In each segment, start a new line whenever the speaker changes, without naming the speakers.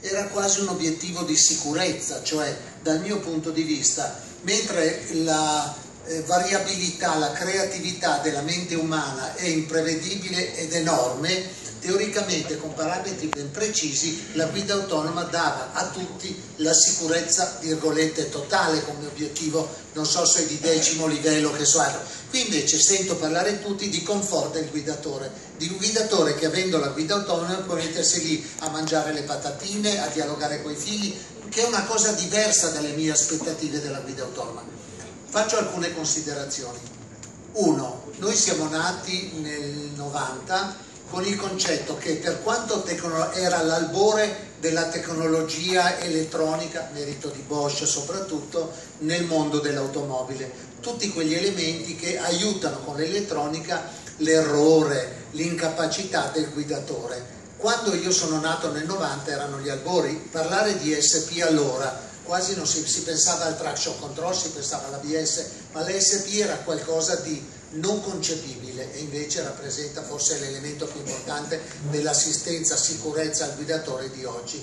era quasi un obiettivo di sicurezza, cioè dal mio punto di vista, mentre la variabilità, la creatività della mente umana è imprevedibile ed enorme, teoricamente con parametri ben precisi la guida autonoma dava a tutti la sicurezza virgolette totale come obiettivo, non so se di 10° livello che so altro. Qui invece sento parlare tutti di comfort del guidatore, di un guidatore che avendo la guida autonoma può mettersi lì a mangiare le patatine, a dialogare con i figli, che è una cosa diversa dalle mie aspettative della guida autonoma. Faccio alcune considerazioni. Uno, noi siamo nati nel 90 con il concetto che per quanto era all'albore della tecnologia elettronica, merito di Bosch soprattutto, nel mondo dell'automobile, tutti quegli elementi che aiutano con l'elettronica l'errore, l'incapacità del guidatore. Quando io sono nato nel 90 erano gli albori, parlare di ESP allora quasi non si pensava al traction control, si pensava all'ABS, ma l'ESP era qualcosa di non concepibile e invece rappresenta forse l'elemento più importante dell'assistenza, sicurezza al guidatore di oggi.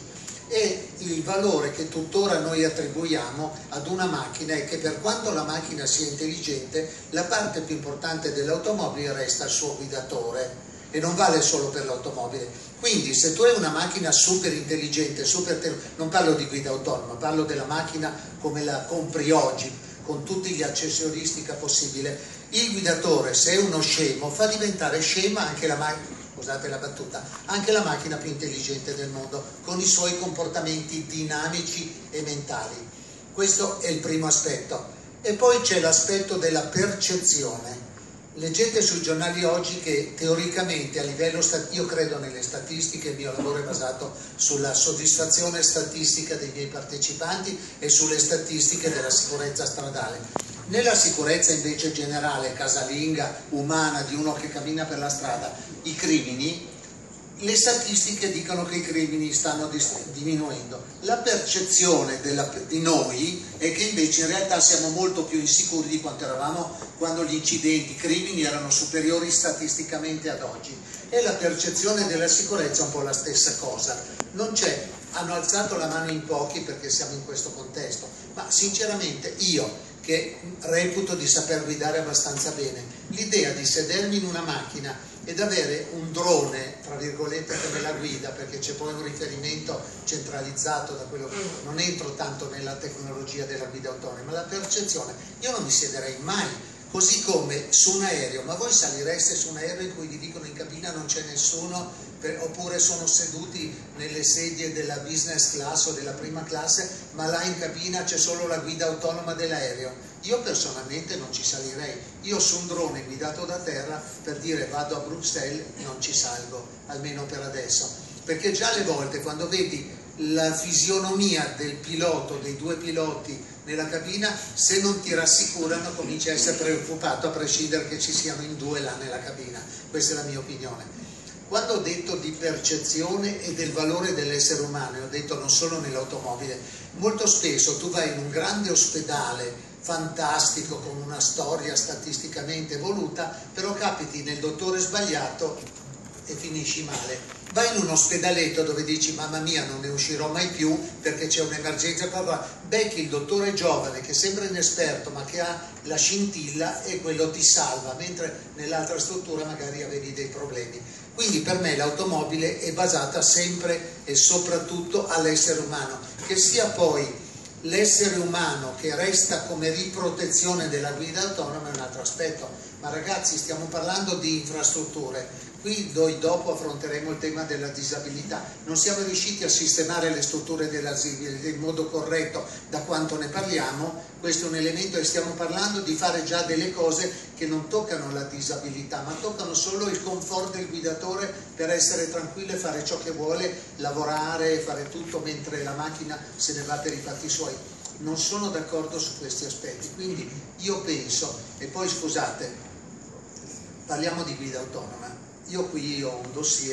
E il valore che tuttora noi attribuiamo ad una macchina è che per quanto la macchina sia intelligente, la parte più importante dell'automobile resta il suo guidatore e non vale solo per l'automobile. Quindi se tu hai una macchina super intelligente, non parlo di guida autonoma, parlo della macchina come la compri oggi, con tutti gli accessoristica possibile, il guidatore, se è uno scemo, fa diventare scema anche la macchina, scusate la battuta, anche la macchina più intelligente del mondo, con i suoi comportamenti dinamici e mentali. Questo è il primo aspetto. E poi c'è l'aspetto della percezione. Leggete sui giornali oggi che teoricamente a livello io credo nelle statistiche, il mio lavoro è basato sulla soddisfazione statistica dei miei partecipanti e sulle statistiche della sicurezza stradale. Nella sicurezza invece generale, casalinga, umana, di uno che cammina per la strada, i crimini, le statistiche dicono che i crimini stanno diminuendo. La percezione di noi è che invece in realtà siamo molto più insicuri di quanto eravamo quando gli incidenti, i crimini erano superiori statisticamente ad oggi. E la percezione della sicurezza è un po' la stessa cosa. Non c'è, hanno alzato la mano in pochi perché siamo in questo contesto, ma sinceramente io, che reputo di saper guidare abbastanza bene, l'idea di sedermi in una macchina ed avere un drone, tra virgolette, che me la guida, perché c'è poi un riferimento centralizzato da quello che non entro tanto nella tecnologia della guida autonoma, ma la percezione, io non mi siederei mai. Così come su un aereo, ma voi salireste su un aereo in cui vi dicono in cabina non c'è nessuno, oppure sono seduti nelle sedie della business class o della prima classe, ma là in cabina c'è solo la guida autonoma dell'aereo. Io personalmente non ci salirei, io su un drone guidato da terra per dire vado a Bruxelles non ci salgo, almeno per adesso, perché già alle volte quando vedi la fisionomia del pilota, dei due piloti nella cabina, se non ti rassicurano cominci a essere preoccupato a prescindere che ci siano in due là nella cabina. Questa è la mia opinione. Quando ho detto di percezione e del valore dell'essere umano, ho detto non solo nell'automobile, molto spesso tu vai in un grande ospedale fantastico con una storia statisticamente evoluta, però capiti nel dottore sbagliato e finisci male. Vai in un ospedaletto dove dici mamma mia non ne uscirò mai più perché c'è un'emergenza, becchi il dottore giovane che sembra inesperto ma che ha la scintilla e quello ti salva, mentre nell'altra struttura magari avevi dei problemi. Quindi per me l'automobile è basata sempre e soprattutto all'essere umano, che sia poi l'essere umano che resta come riprotezione della guida autonoma è un altro aspetto, ma ragazzi stiamo parlando di infrastrutture. Qui dopo affronteremo il tema della disabilità. Non siamo riusciti a sistemare le strutture della disabilità in modo corretto da quanto ne parliamo. Questo è un elemento e stiamo parlando di fare già delle cose che non toccano la disabilità, ma toccano solo il comfort del guidatore per essere tranquillo e fare ciò che vuole, lavorare, fare tutto mentre la macchina se ne va per i fatti suoi. Non sono d'accordo su questi aspetti, quindi io penso, e poi scusate, parliamo di guida autonoma. Io qui ho un dossier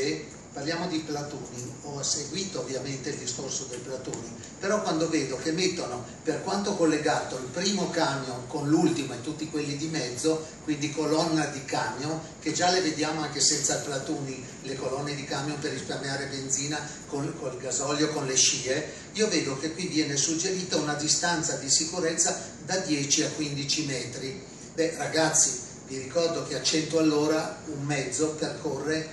parliamo di platooning, ho seguito ovviamente il discorso del platooning, però quando vedo che mettono per quanto collegato il primo camion con l'ultimo e tutti quelli di mezzo, quindi colonna di camion, che già le vediamo anche senza il platooning, le colonne di camion per risparmiare benzina con il gasolio, con le scie, io vedo che qui viene suggerita una distanza di sicurezza da 10 a 15 metri. Beh ragazzi, vi ricordo che a 100 all'ora un mezzo percorre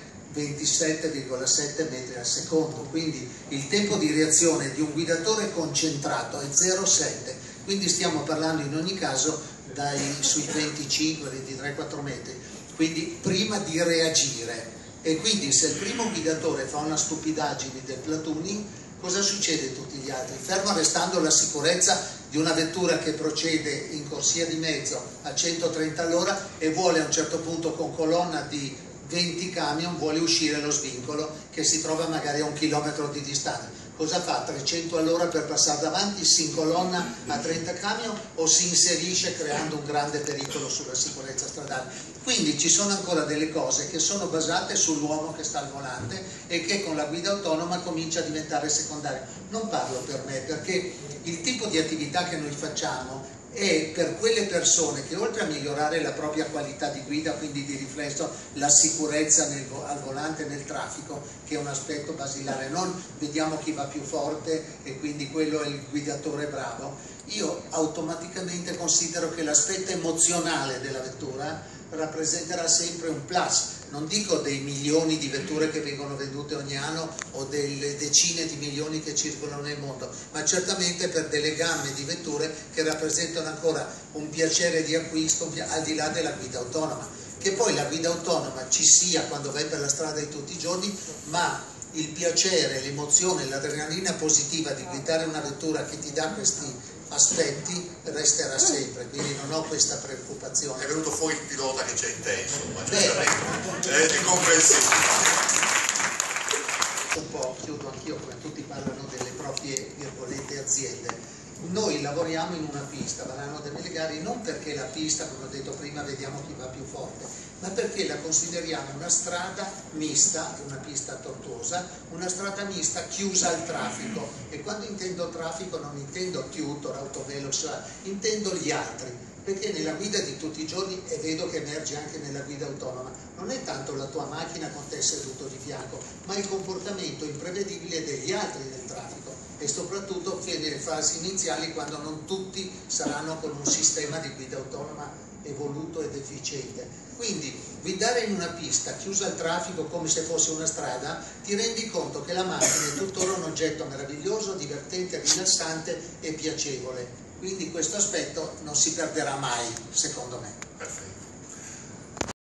27,7 metri al secondo, quindi il tempo di reazione di un guidatore concentrato è 0,7, quindi stiamo parlando in ogni caso sui 25, 23, 4 metri, quindi prima di reagire. E quindi se il primo guidatore fa una stupidaggine del platooning, cosa succede a tutti gli altri? Fermo restando la sicurezza di una vettura che procede in corsia di mezzo a 130 all'ora e vuole a un certo punto con colonna di 20 camion vuole uscire lo svincolo che si trova magari a 1 chilometro di distanza. Cosa fa? 300 all'ora per passare davanti, si incolonna a 30 camion o si inserisce creando un grande pericolo sulla sicurezza stradale? Quindi ci sono ancora delle cose che sono basate sull'uomo che sta al volante e che con la guida autonoma comincia a diventare secondario. Non parlo per me, perché il tipo di attività che noi facciamo è per quelle persone che oltre a migliorare la propria qualità di guida, quindi di riflesso la sicurezza al volante nel traffico, che è un aspetto basilare, non vediamo chi va più forte e quindi quello è il guidatore bravo, io automaticamente considero che l'aspetto emozionale della vettura rappresenterà sempre un plus. Non dico dei milioni di vetture che vengono vendute ogni anno o delle decine di milioni che circolano nel mondo, ma certamente per delle gamme di vetture che rappresentano ancora un piacere di acquisto al di là della guida autonoma. Che poi la guida autonoma ci sia quando vai per la strada di tutti i giorni, ma il piacere, l'emozione, l'adrenalina positiva di guidare una vettura che ti dà questi aspetti resterà sempre, quindi non ho questa preoccupazione.
È venuto fuori il pilota che c'è in te, insomma, è comprensibile.
Un po' chiudo anch'io, come tutti parlano delle proprie virgolette aziende. Noi lavoriamo in una pista, Varano de' Melegari, non perché la pista, come ho detto prima, vediamo chi va più forte, ma perché la consideriamo una strada mista, una pista tortuosa, una strada mista chiusa al traffico. E quando intendo traffico non intendo tutor, autovelox, intendo gli altri, perché nella guida di tutti i giorni, e vedo che emerge anche nella guida autonoma, non è tanto la tua macchina con te seduto di fianco, ma il comportamento imprevedibile degli altri nel traffico, e soprattutto nelle fasi iniziali, quando non tutti saranno con un sistema di guida autonoma evoluto ed efficiente. Quindi guidare in una pista chiusa al traffico come se fosse una strada, ti rendi conto che la macchina è tuttora un oggetto meraviglioso, divertente, rilassante e piacevole. Quindi questo aspetto non si perderà mai, secondo me.
Perfetto.